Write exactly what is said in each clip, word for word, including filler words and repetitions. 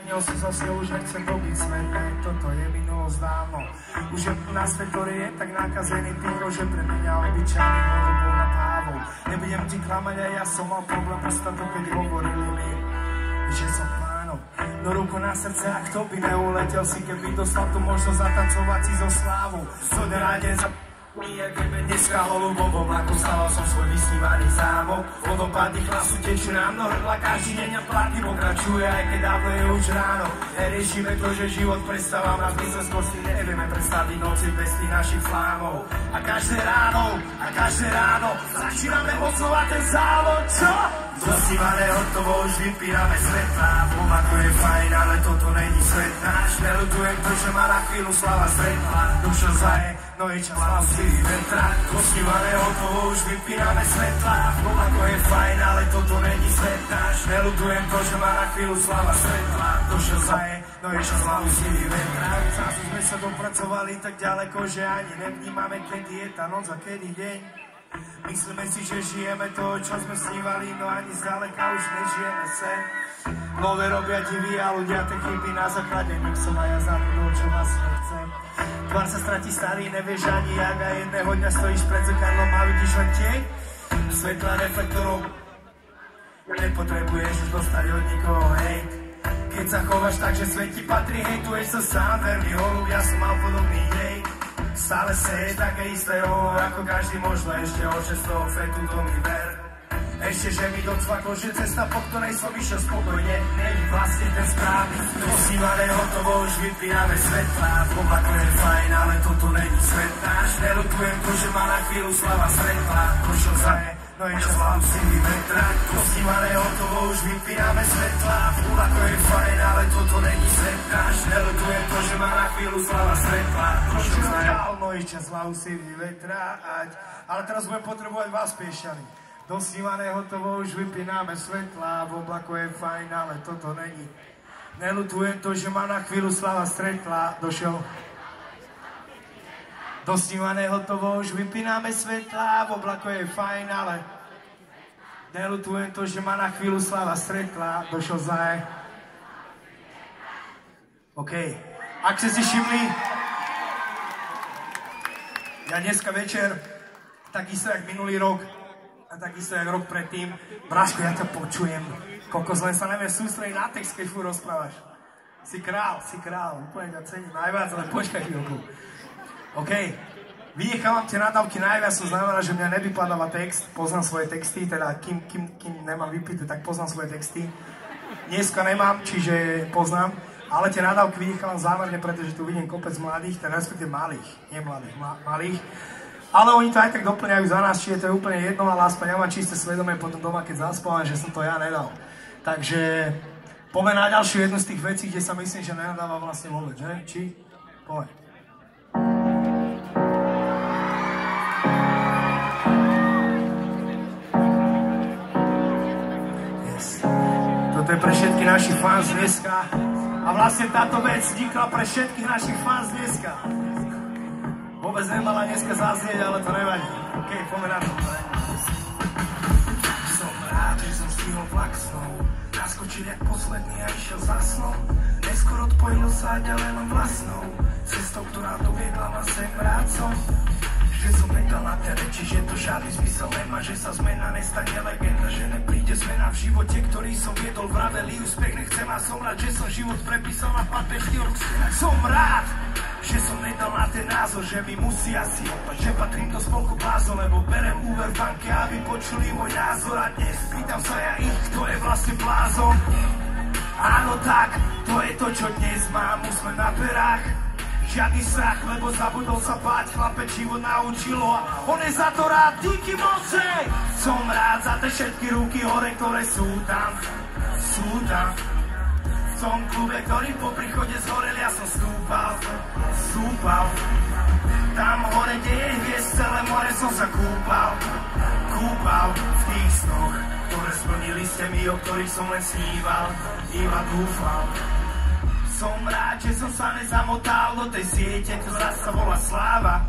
Zmenil som zase, už nechcem robiť sveté, toto je minulosť dávno. Už je na svet, ktorý je tak nakazený týro, že pre mňa obyčajný holubov na pávou. Nebudem ti klamať, aj ja som mal problém ustatu, keď hovorili mi, že som pánov. Do ruku na srdce, a kto by neuletel si, keby dostal tu možnosť zatancovať si so slávou. Co ráde za... Jeme dneska holubovom, ako stával som svoj vysnívaný zámok. Vodopády chlasu tečú nám do hrdla každý deň a party pokračuje, aj keď dávno je už ráno. Neriešime to, že život prestáva na zmysel, skôr si nevieme predstaviť noci bez tých našich flámov. A každé ráno, a každé ráno začíname oslovať ten závod, čo? Zosívané hotovo, už vypíname svetlá. Buma, to je fajn, ale toto není svet náš. Neľutujem to, že ma na chvíľu slava stretla. Dušo zaje, no je čas hlasivý vetra. Zosívané hotovo, už vypíname svetlá. Buma, to je fajn, ale toto není svet náš. Neľutujem to, že ma na chvíľu slava stretla. Dušo zaje, no je čas hlasivý vetra. Zase sme sa dopracovali tak ďaleko, že ani nevnímame, kedy je tá noc a kedy deň. Myslíme si, že žijeme to, čo sme snívali, no ani zďaleka už nežijeme sen. Nové robia diví a ľudia tie chyby na základe, nech som aj ja zabudol, čo vlastne chcem. Tvár sa stratí starý, nevieš ani jak a jedného dňa stojíš pred zrkadlom a vidíš len tieň svetla reflektorov. Nepotrebuješ už dostať od nikoho hejt. Keď sa chováš tak, že svet ti patrí, hejtuješ sa sám, verný holub, ja som mal podobný dej. Stále sa je také isté, oh, ako každý možno ešte o šesť fetu to mi ver. Ešte, že mi docvaklo, že cesta, po ktorej som išiel spokojne, nie je vlastne ten správny. Dosívané hotovo, už vypíname svetlá. Poblako je fajn, ale toto není svet náš. Neľutujem to, že ma na chvíľu slava stretla. Došiel za je, no je čas vám si vyvetrať. Dosívané hotovo, už vypíname svetlá. Poblako je fajn, ale toto není svet náš. Neľutujem to, že ma na chvíľu slava stretla. Došiel za je, no je čas vám si vyvetrať. Ale teraz budem potrebovať vás, Piešťany. Dosnívané hotovo, už vypíname svetlá, v oblaku je fajn, ale toto není. Neľutujem to, že ma na chvíľu slava stretla, došiel. Dosnívané hotovo, už vypíname svetlá, v oblaku je fajn, ale neľutujem to, že ma na chvíľu slava stretla, došiel zaj. OK. Ak ste si všimli, ja dneska večer, takisto jak minulý rok, a takisto jak rok predtým, Braško, ja ťa počujem. Kokos, len sa neviem sústrediť na text, keď furt rozprávaš. Si král, si král, úplne ťa cením najviac, ale počkaj chvíľku. OK, vynechávam tie nadávky najviac, to znamená, že mňa nevypadáva text, poznám svoje texty, teda kým, kým, kým nemám vypité, tak poznám svoje texty. Dneska nemám, čiže poznám, ale tie nadávky vynechávam zámerne, pretože tu vidím kopec mladých, teda respektíve malých, nie mladých, ma, malých. Ale oni to aj tak doplňajú za nás, čiže to je úplne jedno, ale aspoň ja mám čisté svedomie potom doma, keď zaspávam, že som to ja nedal. Takže poďme na ďalšiu jednu z tých vecí, kde sa myslím, že nenadáva vlastne vôbec, že? Či? Poď. Yes. Toto je pre všetkých našich fans dneska. A vlastne táto vec vznikla pre všetkých našich fans dneska. Vôbec nemala dneska zaznieť, ale to nevadí. OK, poďme na to. Som rád, že som stihol vlak snou. Naskočil jak posledný a išiel za snou. Neskôr odpojil sa ďalej len vlastnou cestou, ktorá doviedla ma sem rád som. Že som nedal na tie reči, že to žiadny zmysel nemá, že sa zmena nestane legenda, že nepríde zmena v živote, ktorý som viedol, vravelý úspech nechcem a som rád, že som život prepísal na papier. Som rád, že som nedal na ten názor, že mi musí asi opať, že patrím do spolku blázon, lebo berem úver v banke, aby počuli môj názor a dnes pýtam sa ja ich, kto je vlastne blázon. Áno tak, to je to, čo dnes mám, úsmev na perách. Žiadny strach, lebo zabudol sa báť, chlapec život naučilo a on je za to rád, díky moce. Som rád za tie všetky ruky hore, ktoré sú tam, sú tam. V tom klube, ktorý po príchode zhorel, ja som stúpal, stúpal. Tam hore, kde je hviezd, celé more som sa kúpal, kúpal v tých snoch, ktoré splnili ste mi, o ktorých som len sníval, iba dúfal. Som rád, že som sa nezamotal do tej siete, ktorá sa volá sláva.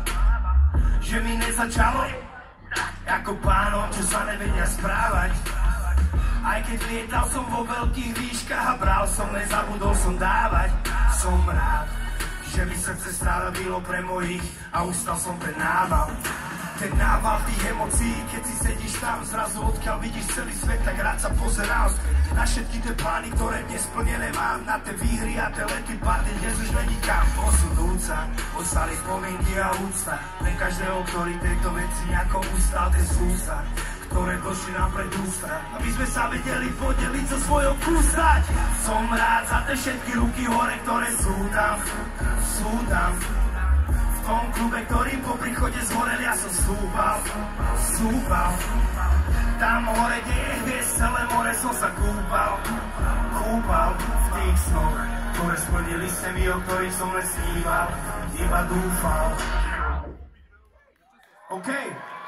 Že mi nezačalo ako pánom, čo sa nevedia správať. Aj keď lietal som vo veľkých výškach a bral som, nezabudol som dávať. Som rád, že mi srdce stále bylo pre mojich a ustal som ten nával. Ten nával tých emócií, keď si sedíš tam, zrazu odkiaľ vidíš celý svet, tak rád sa pozerám na všetky tie plány, ktoré dnes splnené mám, na tie výhry a tie lety, party, dnes už není kam posunúť sa. Ostali spomienky a úcta pre každého, ktorý tejto veci nejako ustal, ten súsa, ktoré došli nám pred ústra, aby sme sa vedeli podeliť so svojou kústať. Som rád za tie všetky ruky hore, ktoré sú tam, sú tam. V tom klube, ktorý po príchode zhorel, ja som stúpal, stúpal. Tam hore, kde je hviezd, celé more som sa kúpal, kúpal v tých snoch, ktoré splnili sny, o ktorých som len sníval, iba dúfal. OK.